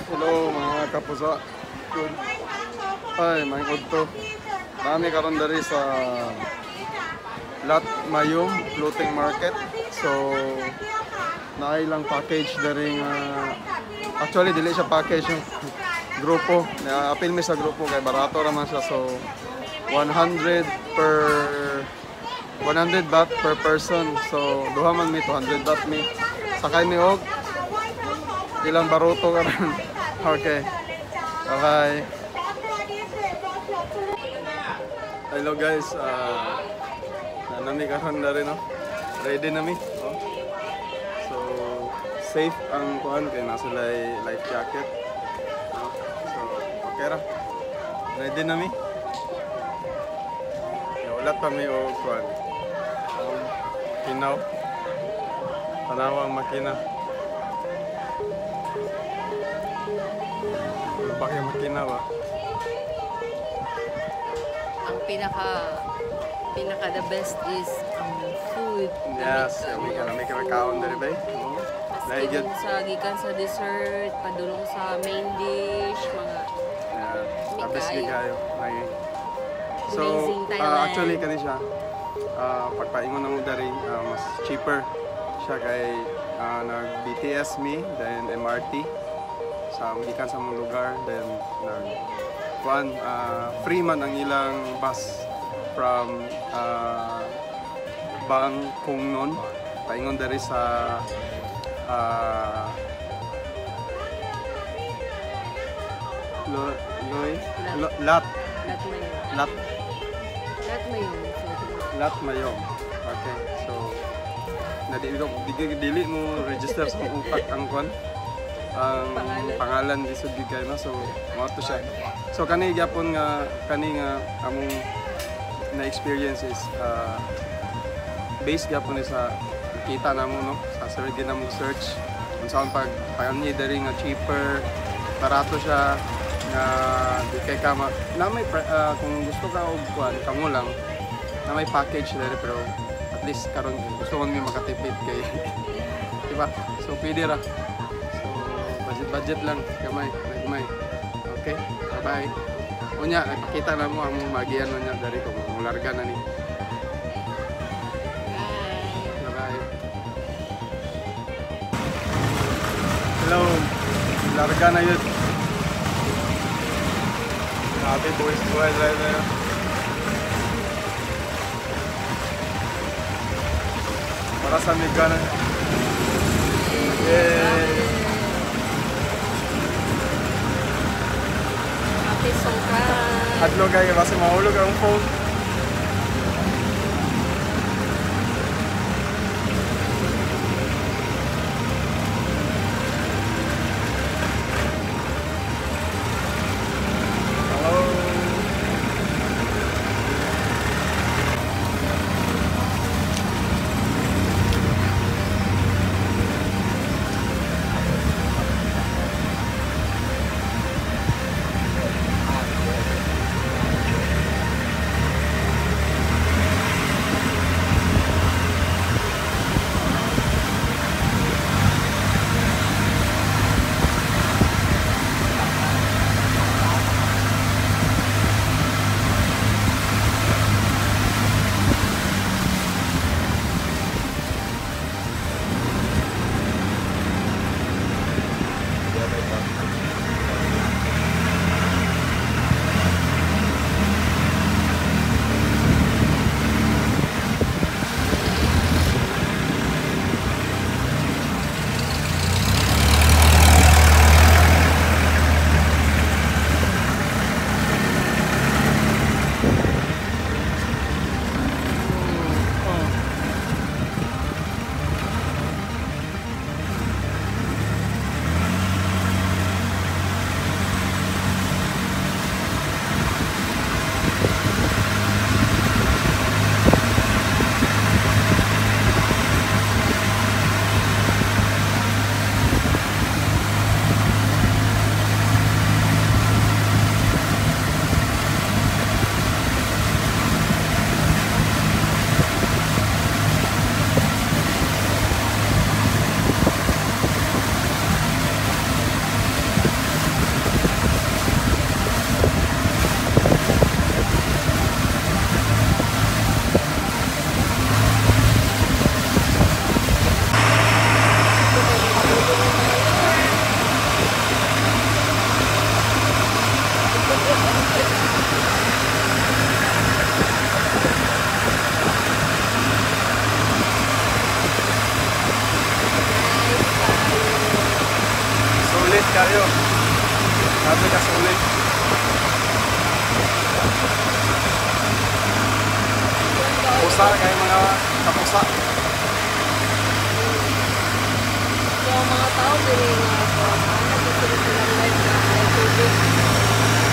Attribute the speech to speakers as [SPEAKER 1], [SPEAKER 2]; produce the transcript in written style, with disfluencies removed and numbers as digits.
[SPEAKER 1] Hello mga kapusa. Good. Ay, may udto. Nami karon diri sa Lat Mayum Floating Market. So nailang package diri nga actually dili siya package yung grupo. Apil mi sa grupo kay barato ra man siya. So 100 baht per person. So duha man mi 200 baht mi. Sakay mi og ilang baruto karon. Okay. Bye-bye. Hello guys. Nami karon na rin, no? Ready na mi. Oh. So, safe ang kuhan kay nasa life jacket. Oh. So, okay ra. Ready na mi. Ulat pa mi o kuhan. Hinaw. Tanawang makina. Bakit makina ba?
[SPEAKER 2] Ang pinaka the best is food.
[SPEAKER 1] Yes, may kaon diri ba?
[SPEAKER 2] Gikan sa dessert, padulong sa main dish, mga
[SPEAKER 1] tapos kayo. So,
[SPEAKER 2] Amazing Thailand.
[SPEAKER 1] actually kani siya. Pagpaingon na mo dari mas cheaper siya kay nag BTS me, then MRT sa gikan sa mong lugar, then free man ang ilang bus from Bangkongnon paingon diri sa Lat Mayom. Okay, so dili mo register sa utak ang kwan ang pangalan lisod gigay na, so mo to siya. So kani gyapon nga among na experience is based gyapon sa kita namo, no, sa sarili namong search kung saan pag-ani diri nga cheaper, barato siya nga di kay ka na may kung gusto ka og kuan kamo lang na may package diri, pero at least karon gusto man mi makatipid kay diba, so pwede ra. Budget lang, gamay. Okay, bye-bye. Unya, nagpakita na mo ang magian na niya dari ko, mularga na ni. Bye-bye. Hello, larga na yun. Grabe, boys, right there. Para sa miga na. Yay! Hadlok kayo kasi mahulog ang phone. Hello. kayo. Sabi ka sulit. Pusa kayo mga kapusa.
[SPEAKER 2] So, ang mga tao, dili nga po, nagsusunod silang live na may tubig.